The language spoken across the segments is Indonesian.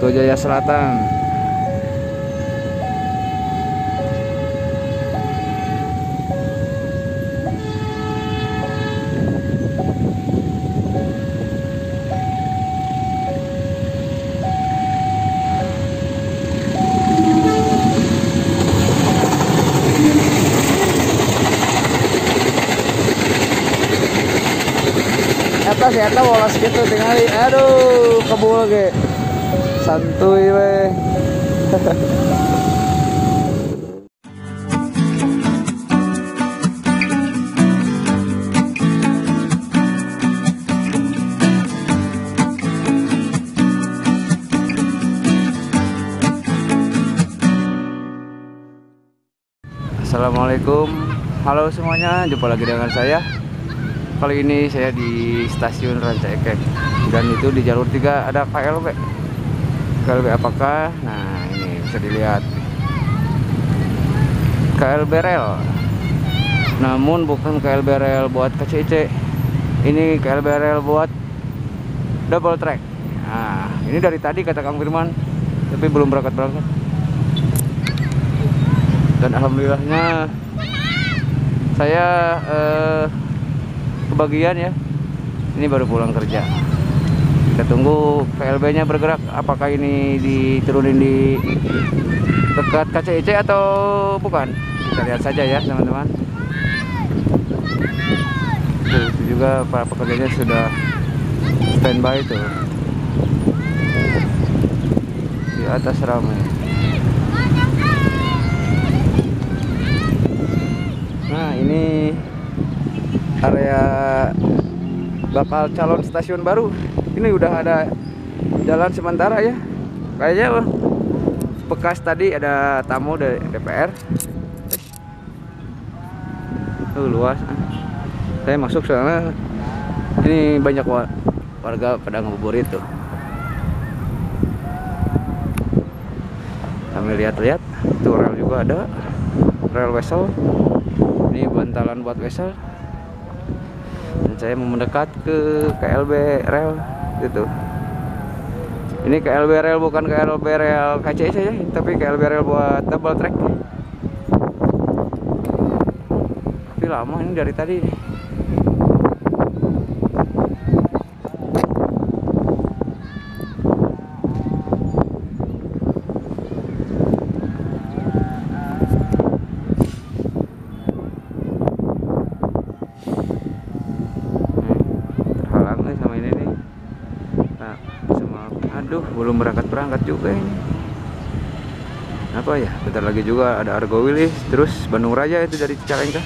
Jaya Selatan. Eta wolas gitu tinggali, aduh kebul ge santuy weh. Assalamualaikum, halo semuanya, jumpa lagi dengan saya. Kali ini saya di stasiun Rancaikek dan itu di jalur 3 ada KLB. KLB apakah? Nah, ini bisa dilihat KLB rel. Namun bukan KLB rel buat KCC. Ini KLB rel buat double track. Nah, ini dari tadi kata Kang Firman, tapi belum berangkat. Dan alhamdulillahnya saya kebagian ya, ini baru pulang kerja. Kita tunggu KLB nya bergerak, apakah ini diturunin di dekat KCIC atau bukan, kita lihat saja ya teman-teman. Itu juga para pekerjanya sudah standby tuh di atas ramai. Nah, ini area bakal calon stasiun baru. Ini udah ada jalan sementara ya. Kayaknya bekas tadi ada tamu dari DPR. Luas. Saya masuk soalnya ini banyak warga pada ngabuburit tuh. Kami lihat-lihat, tuh rel juga ada. Rel wesel. Ini bantalan buat wesel. Dan saya mau mendekat ke KLB rel gitu. Ini KLB rel bukan KLB rel KCC ya, tapi KLB rel buat double track. Tapi lama ini dari tadi. Belum berangkat juga ini. Apa ya? Bentar lagi juga ada Argo Wilis, terus Bandung Raya itu dari Cicalengka.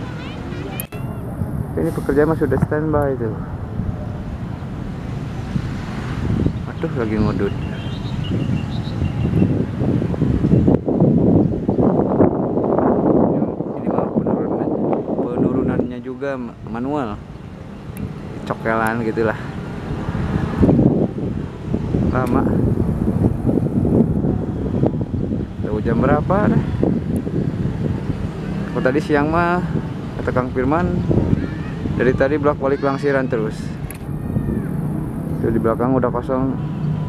Ini pekerja mah sudah standby itu. Aduh, lagi ngudut. Ini mah penurunannya juga manual. Cokelan gitulah. Lama. Tahu jam berapa dah. Kalau tadi siang mah kata Kang Firman dari tadi bolak-balik Langsiran terus. Itu di belakang udah kosong.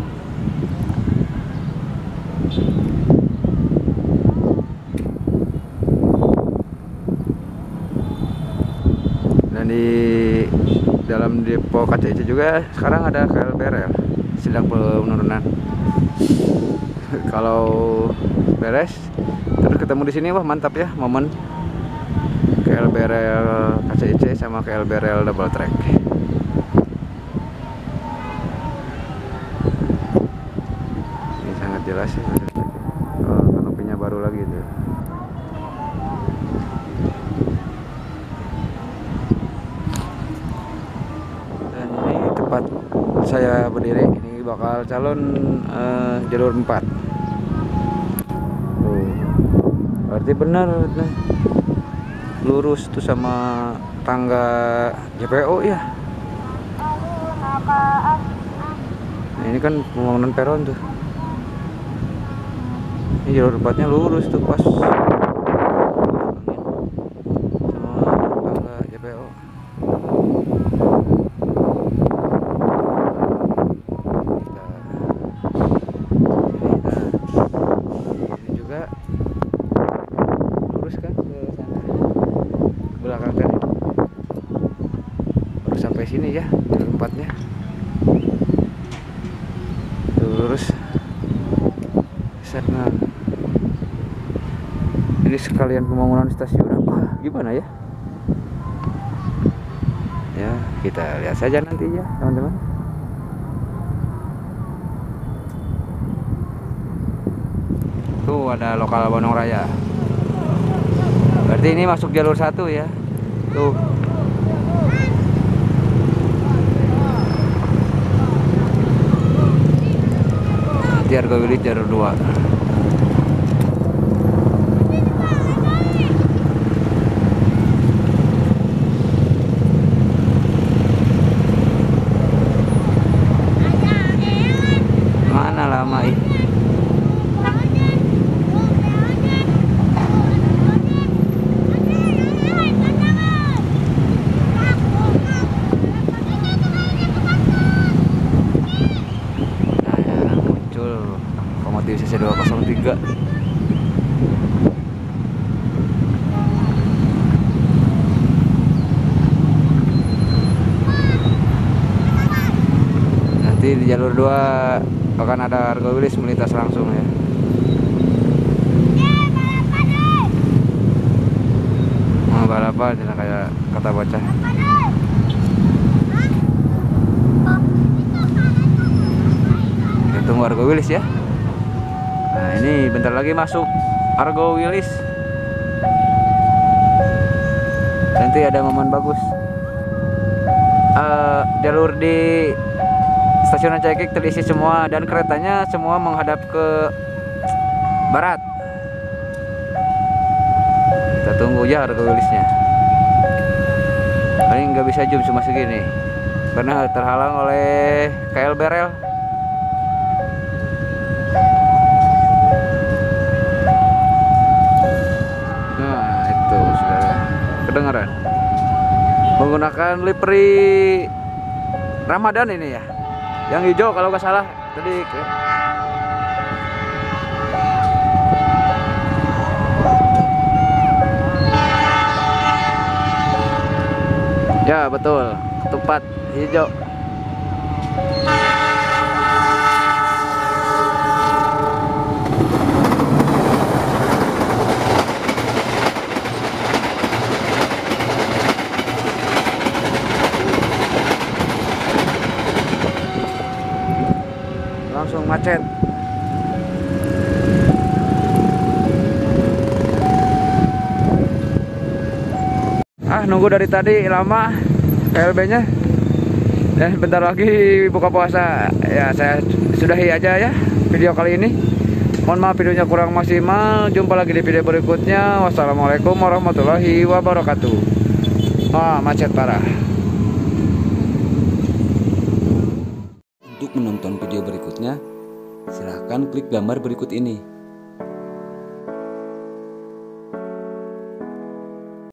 Dan di dalam depo KCC juga sekarang ada KLB rel sedang penurunan. Kalau beres terus ketemu di sini, wah mantap ya momen KLB rel KCIC sama KLB rel double track. Ini sangat jelas ya. Kanopinya baru lagi tuh. Dan ini tempat saya berdiri, ini bakal calon jalur 4. Berarti benar nah, lurus tuh sama tangga JPO ya. Nah, ini kan pembangunan peron tuh. Ini jalur 4-nya lurus tuh pas sama tangga JPO. sampai sini ya, jalur 4-nya. Lurus. Nah, ini sekalian pembangunan stasiun apa gimana ya? Ya, kita lihat saja nanti ya, teman-teman. Tuh ada lokal Bandung Raya. Berarti ini masuk jalur 1 ya. Tuh. Nanti Argo Wilis jalur 2. Mana lama ini? CC 203. Nanti di jalur 2 akan ada Argo Wilis melintas langsung ya. Mau balapan kayak kata bocah. Kita tunggu Argo Wilis ya. Nah, ini bentar lagi masuk Argo Wilis. Nanti ada momen bagus. Jalur di stasiun Rancaikek terisi semua dan keretanya semua menghadap ke barat. Kita tunggu ya Argo Wilisnya. Paling nggak bisa zoom cuma segini karena terhalang oleh KLB rel. Kedengaran menggunakan livery Ramadan ini ya, yang hijau kalau nggak salah tadi. Ya betul, ketupat hijau. Langsung macet. Nunggu dari tadi lama KLB-nya. Dan bentar lagi buka puasa. Ya, saya sudahi aja ya video kali ini. Mohon maaf videonya kurang maksimal. Jumpa lagi di video berikutnya. Wassalamualaikum warahmatullahi wabarakatuh. Macet parah. Untuk menonton video berikutnya, silahkan klik gambar berikut ini.